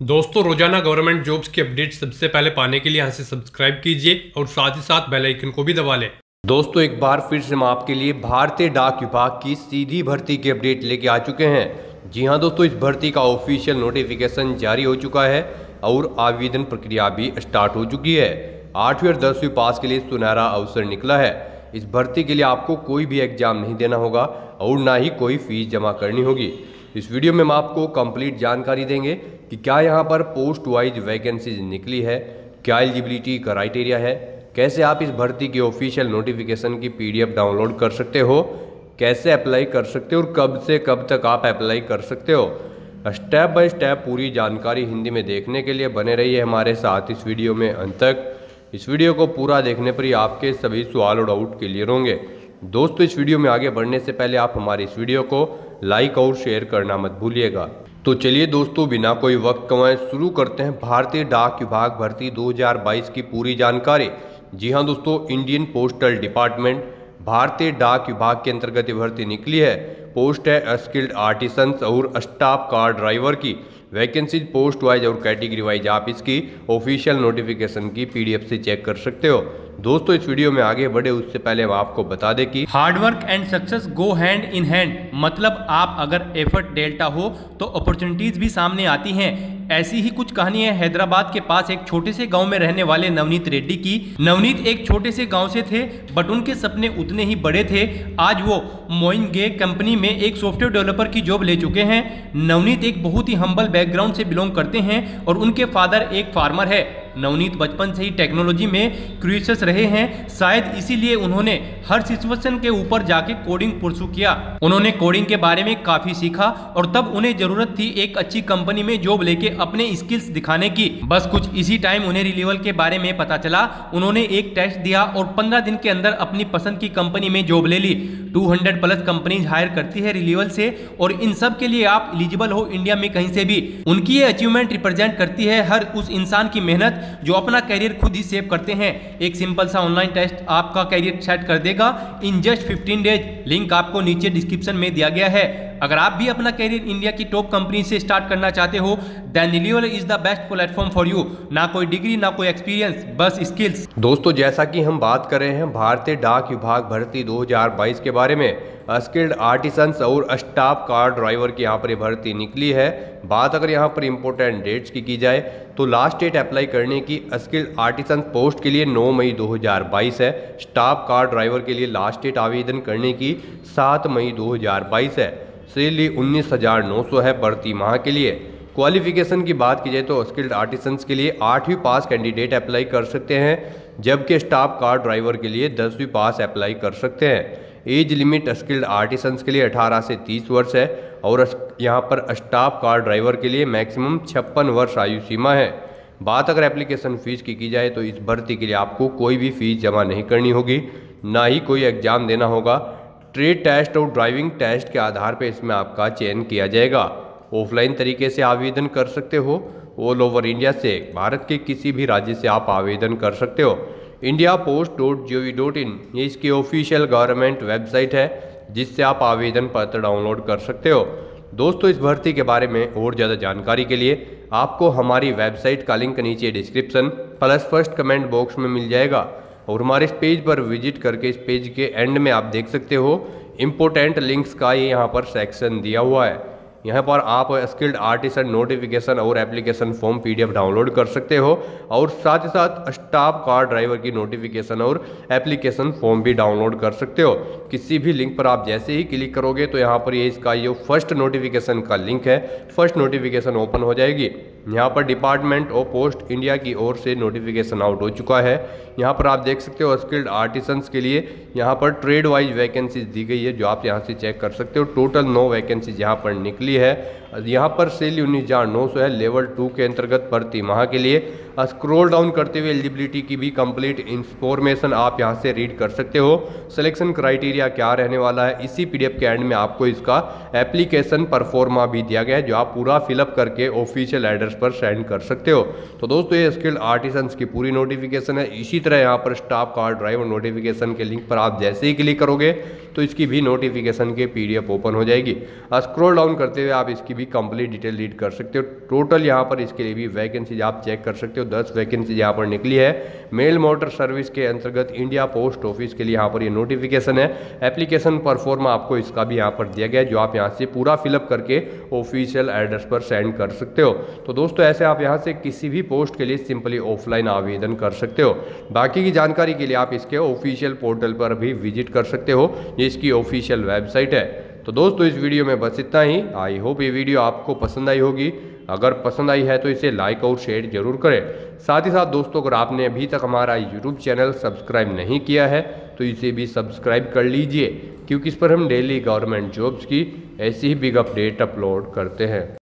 दोस्तों रोजाना government jobs की अपडेट सबसे पहले पाने के लिए यहाँ से सब्सक्राइब कीजिए और साथ ही साथ बेल आइकन को भी दबा लें। दोस्तों एक बार फिर से हम आपके लिए भारतीय डाक विभाग की सीधी भर्ती की अपडेट लेके आ चुके हैं। जी हां दोस्तों, इस भर्ती का ऑफिशियल नोटिफिकेशन जारी हो चुका है और आवेदन प्रक्रिया भी स्टार्ट हो चुकी है। 8वीं और 10वीं पास के लिए सुनहरा अवसर निकला है। इस भर्ती के लिए आपको कोई भी एग्जाम नहीं देना होगा और ना ही कोई फीस जमा करनी होगी। इस वीडियो में हम आपको कंप्लीट जानकारी देंगे कि क्या यहाँ पर पोस्ट वाइज वैकेंसीज निकली है, क्या एलिजिबिलिटी क्राइटेरिया है, कैसे आप इस भर्ती की ऑफिशियल नोटिफिकेशन की PDF डाउनलोड कर सकते हो, कैसे अप्लाई कर सकते हो और कब से कब तक आप अप्लाई कर सकते हो। स्टेप बाय स्टेप पूरी जानकारी हिंदी में देखने के लिए बने रहिए हमारे साथ इस वीडियो में अंत तक। इस वीडियो को पूरा देखने पर ही आपके सभी सवाल और डाउट क्लियर होंगे। दोस्तों इस वीडियो में आगे बढ़ने से पहले आप हमारी इस वीडियो को लाइक और शेयर करना मत भूलिएगा। तो चलिए दोस्तों बिना कोई वक्त गंवाए शुरू करते हैं भारतीय डाक विभाग भर्ती 2022 की पूरी जानकारी। जी हां दोस्तों, इंडियन पोस्टल डिपार्टमेंट भारतीय डाक विभाग के अंतर्गत ये भर्ती निकली है। पोस्ट है स्किल्ड आर्टिसंस और स्टाफ कार ड्राइवर की। वैकेंसीज पोस्ट वाइज और कैटेगरी वाइज आप इसकी ऑफिशियल नोटिफिकेशन की PDF से चेक कर सकते हो। दोस्तों इस वीडियो में आगे बढ़े उससे पहले हम आपको बता दें कि hard work and success go hand in hand, मतलब आप अगर एफर्ट डेल्टा हो तो अपॉर्चुनिटीज भी सामने आती हैं। ऐसी ही कुछ कहानी है हैदराबाद के पास एक छोटे से गांव में रहने वाले नवनीत रेड्डी की। नवनीत एक छोटे से गांव से थे बट उनके सपने उतने ही बड़े थे। आज वो मोइनगे कंपनी में एक सॉफ्टवेयर डेवलपर की जॉब ले चुके हैं। नवनीत एक बहुत ही हम्बल बैकग्राउंड से बिलोंग करते हैं और उनके फादर एक फार्मर है। नवनीत बचपन से ही टेक्नोलॉजी में क्यूरियस रहे हैं, शायद इसीलिए उन्होंने हर सिचुएशन के ऊपर जाके कोडिंग परसू किया। उन्होंने कोडिंग के बारे में काफी सीखा और तब उन्हें जरूरत थी एक अच्छी कंपनी में जॉब लेके अपने स्किल्स दिखाने की। बस कुछ इसी टाइम उन्हें रिलीवल के बारे में पता चला। उन्होंने एक टेस्ट दिया और 15 दिन के अंदर अपनी पसंद की कंपनी में जॉब ले ली। 200 प्लस कंपनीज हायर करती है रिलीवल से और इन सब के लिए आप एलिजिबल हो इंडिया में कहीं से भी। उनकी ये अचीवमेंट रिप्रेजेंट करती है हर उस इंसान की मेहनत जो अपना करियर खुद ही सेव करते हैं। एक सिंपल सा ऑनलाइन टेस्ट आपका करियर सेट कर देगा इन जस्ट 15 डेज। लिंक आपको नीचे डिस्क्रिप्शन में दिया गया है। अगर आप भी अपना करियर इंडिया की टॉप कंपनी से स्टार्ट करना चाहते हो then Relevel is the best platform for you. ना कोई डिग्री ना कोई एक्सपीरियंस, बस स्किल्स। दोस्तों जैसा कि हम बात कर रहे हैं भारतीय डाक विभाग भर्ती 2022 के बारे में, स्किल्ड आर्टिसंस और स्टाफ कार ड्राइवर की यहाँ पर ये भर्ती निकली है। बात अगर यहाँ पर इंपॉर्टेंट डेट्स की जाए तो लास्ट डेट अप्लाई करने की स्किल्ड आर्टिसंस पोस्ट के लिए 9 मई 2022 है। स्टाफ कार ड्राइवर के लिए लास्ट डेट आवेदन करने की 7 मई 2022 है। सैलरी 19,900 है प्रति माह के लिए। क्वालिफिकेशन की बात की जाए तो स्किल्ड आर्टिसंस के लिए 8वीं पास कैंडिडेट अप्लाई कर सकते हैं, जबकि स्टाफ कार ड्राइवर के लिए 10वीं पास अप्लाई कर सकते हैं। एज लिमिट स्किल्ड आर्टिसंस के लिए 18 से 30 वर्ष है और यहाँ पर स्टाफ कार ड्राइवर के लिए मैक्सिमम 56 वर्ष आयु सीमा है। बात अगर एप्लीकेशन फ़ीस की जाए तो इस भर्ती के लिए आपको कोई भी फीस जमा नहीं करनी होगी, ना ही कोई एग्ज़ाम देना होगा। ट्रेड टेस्ट और ड्राइविंग टेस्ट के आधार पर इसमें आपका चयन किया जाएगा। ऑफलाइन तरीके से आवेदन कर सकते हो। ऑल ओवर इंडिया से भारत के किसी भी राज्य से आप आवेदन कर सकते हो। indiapost.gov.in ये इसकी ऑफिशियल गवर्नमेंट वेबसाइट है जिससे आप आवेदन पत्र डाउनलोड कर सकते हो। दोस्तों इस भर्ती के बारे में और ज़्यादा जानकारी के लिए आपको हमारी वेबसाइट का लिंक नीचे description plus first comment box में मिल जाएगा और हमारे इस पेज पर विजिट करके इस पेज के एंड में आप देख सकते हो इम्पोर्टेंट लिंक्स का ये यहाँ पर सेक्शन दिया हुआ है। यहाँ पर आप स्किल्ड आर्टिसन नोटिफिकेशन और एप्लीकेशन फॉर्म PDF डाउनलोड कर सकते हो और साथ ही साथ स्टाफ कार ड्राइवर की नोटिफिकेशन और एप्लीकेशन फॉर्म भी डाउनलोड कर सकते हो। किसी भी लिंक पर आप जैसे ही क्लिक करोगे तो यहाँ पर ये इसका ये फर्स्ट नोटिफिकेशन का लिंक है, फर्स्ट नोटिफिकेशन ओपन हो जाएगी। यहाँ पर डिपार्टमेंट ऑफ पोस्ट इंडिया की ओर से नोटिफिकेशन आउट हो चुका है। यहाँ पर आप देख सकते हो स्किल्ड आर्टिसंस के लिए यहाँ पर ट्रेड वाइज वैकेंसीज दी गई है जो आप यहाँ से चेक कर सकते हो। टोटल 9 वैकेंसीज यहाँ पर निकली है। यहाँ पर सैलरी 19,900 है लेवल 2 के अंतर्गत प्रति माह के लिए। स्क्रॉल डाउन करते हुए एलिजिबिलिटी की भी कंप्लीट इंफॉर्मेशन आप यहाँ से रीड कर सकते हो। सिलेक्शन क्राइटेरिया क्या रहने वाला है इसी PDF के एंड में आपको इसका एप्लीकेशन परफॉर्मा भी दिया गया है जो आप पूरा फिलअप करके ऑफिशियल एड्रेस पर सेंड कर सकते हो। तो दोस्तों ये स्किल्ड आर्टिसंस की पूरी नोटिफिकेशन है। इसी तरह यहाँ पर स्टाफ कार ड्राइवर नोटिफिकेशन के लिंक पर आप जैसे ही क्लिक करोगे तो इसकी भी नोटिफिकेशन के PDF ओपन हो जाएगी। स्क्रॉल डाउन करते हुए आप इसकी भी कंप्लीट डिटेल रीड कर सकते हो। टोटल यहाँ पर इसके लिए भी वैकेंसीज आप चेक कर सकते हो, 10 वैकेंसीज यहाँ पर निकली है। मेल मोटर सर्विस के अंतर्गत इंडिया पोस्ट ऑफिस के लिए यहाँ पर ये नोटिफिकेशन है। एप्लीकेशन परफॉर्मा आपको इसका भी यहाँ पर दिया गया है, जो आप यहाँ से पूरा फिलअप करके ऑफिशियल एड्रेस पर सेंड कर सकते हो। तो दोस्तों ऐसे आप यहाँ से किसी भी पोस्ट के लिए सिंपली ऑफलाइन आवेदन कर सकते हो। बाकी की जानकारी के लिए आप इसके ऑफिशियल पोर्टल पर भी विजिट कर सकते हो, ये इसकी ऑफिशियल वेबसाइट है। तो दोस्तों इस वीडियो में बस इतना ही। आई होप ये वीडियो आपको पसंद आई होगी। अगर पसंद आई है तो इसे लाइक और शेयर जरूर करें। साथ ही साथ दोस्तों अगर आपने अभी तक हमारा यूट्यूब चैनल सब्सक्राइब नहीं किया है तो इसे भी सब्सक्राइब कर लीजिए, क्योंकि इस पर हम डेली गवर्नमेंट जॉब्स की ऐसी ही बिग अपडेट अपलोड करते हैं।